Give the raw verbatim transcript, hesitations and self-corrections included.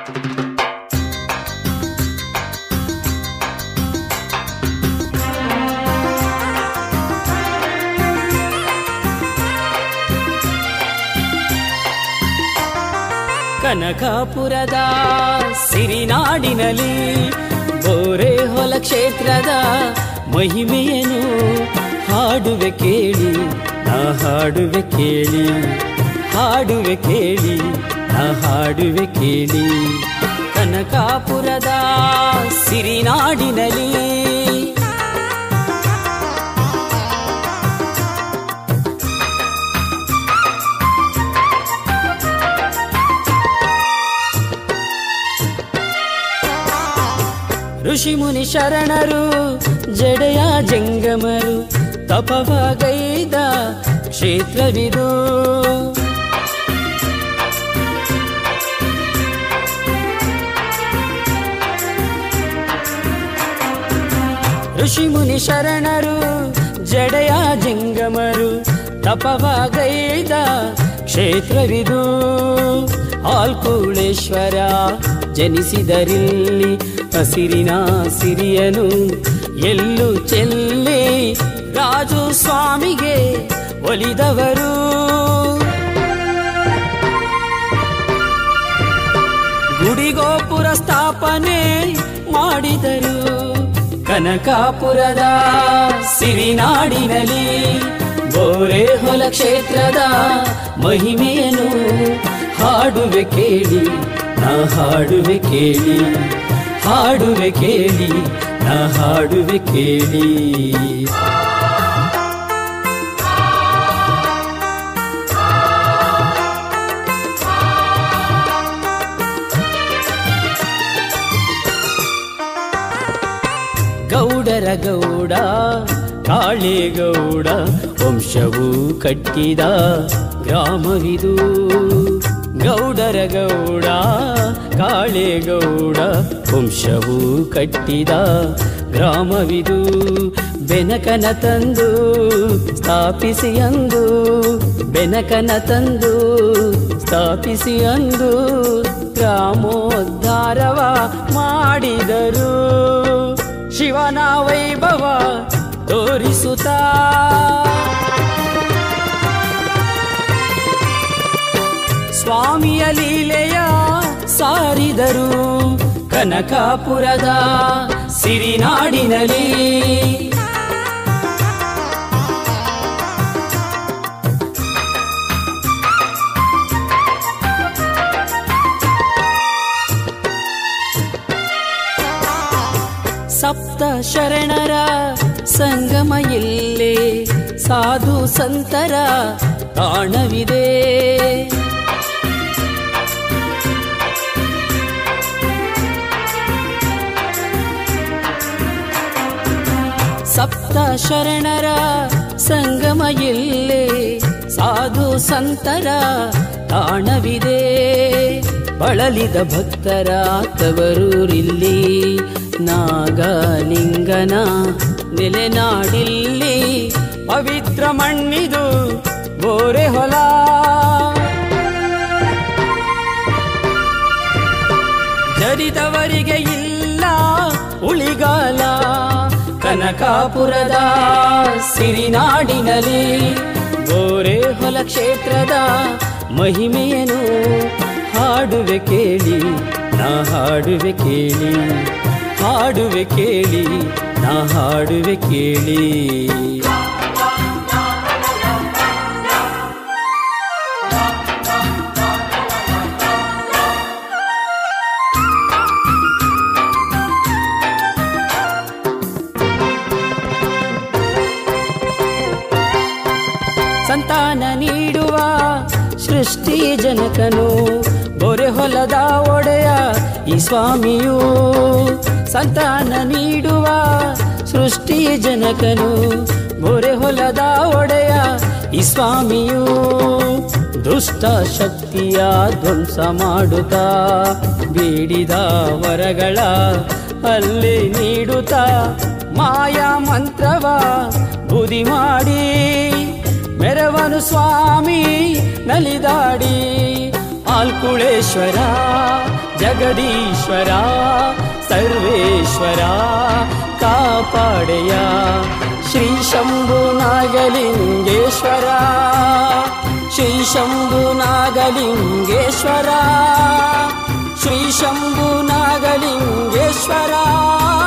ಕನಕಾಪುರದ ಸಿರಿನಾಡಿನಲ್ಲಿ ಬೋರೆಹೊಲ ಕ್ಷೇತ್ರದ ಮಹಿಮೆಯನ್ನು ಹಾಡುವೆ ಕೇಳಿ ನಾ ಹಾಡುವೆ ಕೇಳಿ ಹಾಡುವೆ ಕೇಳಿ ನಾ ಹಾಡುವೆ ಕೇಳಿ ಕನಕಾಪುರದ ಸಿರಿನಾಡಿನಲ್ಲಿ ಋಷಿ ಮುನಿ ಶರಣರು ಜಡೆಯ ಜಂಗಮರು ತಪವಗೈದ ಕ್ಷೇತ್ರವಿದು ಋಷಿ ಮುನಿ ಶರಣರು ಜಡೆಯ ಜಂಗಮರು ತಪವಗೈದ ಕ್ಷೇತ್ರವಿದು ಆಲ್ಕೂಳೇಶ್ವರ ಜನಿಸಿದರಿಲ್ಲಿ ಹಸಿರಿನ ಸಿರಿಯನು ಎಲ್ಲೂ ಚೆಲ್ಲಿ ರಾಜು ಸ್ವಾಮಿಗೆ ಒಲಿದವರು ಗುಡಿಗೋಪುರ ಸ್ಥಾಪನೆ ಮಾಡಿದರು ಕನಕಾಪುರದ ಸಿರಿನಾಡಿನಲ್ಲಿ ಬೋರೆಹೊಲ ಕ್ಷೇತ್ರದ ಮಹಿಮೆಯನ್ನು ಹಾಡುವೆ ಕೇಳಿ ನಾ ಹಾಡುವೆ ಕೇಳಿ ಹಾಡುವೆ ಕೇಳಿ ನಾ ಹಾಡುವೆ ಕೇಳಿ ಗೌಡರ ಗೌಡ ಕಾಳೇಗೌಡ ವಂಶವು ಕಟ್ಟಿದ ಗ್ರಾಮವಿದು ಗೌಡರ ಗೌಡ ಕಾಳೇಗೌಡ ವಂಶವು ಕಟ್ಟಿದ ಗ್ರಾಮವಿದು ಬೆನಕನ ತಂದು ಸ್ಥಾಪಿಸಿ ಅಂದು ಬೆನಕನ ತಂದು ಸ್ಥಾಪಿಸಿ ಅಂದು ಗ್ರಾಮೋದ್ಧಾರವ ಮಾಡಿದರು ಶಿವನ ವೈಭವ ತೋರಿಸುತ್ತಾ ಸ್ವಾಮಿಯ ಲೀಲೆಯ ಸಾರಿದರು ಕನಕಾಪುರದ ಸಿರಿನಾಡಿನಲ್ಲಿ ಸಪ್ತ ಶರಣರ ಸಂಗಮ ಇಲ್ಲೇ ಸಾಧು ಸಂತರ ತಾಣವಿದೆ ಸಪ್ತ ಶರಣರ ಸಂಗಮ ಇಲ್ಲೇ ಸಾಧು ಸಂತರ ತಾಣವಿದೆ ಬಳಲಿದ ಭಕ್ತರ ತವರೂರಿಲ್ಲಿ ನಾಗಲಿಂಗನ ನೆಲೆನಾಡಿಲ್ಲಿ ಪವಿತ್ರ ಮಣ್ಣಿದು ಬೋರೆಹೊಲ ಜರಿದವರಿಗೆ ಇಲ್ಲ ಉಳಿಗಾಲ ಕನಕಾಪುರದ ಸಿರಿನಾಡಿನಲ್ಲಿ ಬೋರೆಹೊಲ ಕ್ಷೇತ್ರದ ಮಹಿಮೆಯನ್ನು ಹಾಡುವೆ ಕೇಳಿ ನಾ ಹಾಡುವೆ ಕೇಳಿ ಹಾಡುವೆ ಕೇಳಿ ನಾ ಹಾಡುವೆ ಕೇಳಿ ಸಂತಾನ ನೀಡುವ ಸೃಷ್ಟಿ ಜನಕನು ಬೋರೆಹೊಲದ ಒಡೆಯ ಈ ಸ್ವಾಮಿಯು ಸಂತಾನ ನೀಡುವ ಸೃಷ್ಟಿ ಜನಕನು ಬೋರೆಹೊಲದ ಒಡೆಯ ಈ ಸ್ವಾಮಿಯು ದುಷ್ಟ ಶಕ್ತಿಯ ಧ್ವಂಸ ಮಾಡುತ್ತಾ ಬೇಡಿದ ವರಗಳ ಅಲ್ಲಿ ನೀಡುತ್ತಾ ಮಾಯಾ ಮಂತ್ರವ ಬುದಿ ಮಾಡಿ ಮೆರವನು ಸ್ವಾಮಿ ನಲಿದಾಡಿ ಆಲ್ಕುಳೇಶ್ವರ ಜಗದೀಶ್ವರ ಸರ್ವೇಶ್ವರ ಕಾಪಾಡೆಯ ಶ್ರೀ ಶಂಭು ನಾಗಲಿಂಗೇಶ್ವರ ಶ್ರೀ ಶಂಭು ನಾಗಲಿಂಗೇಶ್ವರ ಶ್ರೀ ಶಂಭು ನಾಗಲಿಂಗೇಶ್ವರ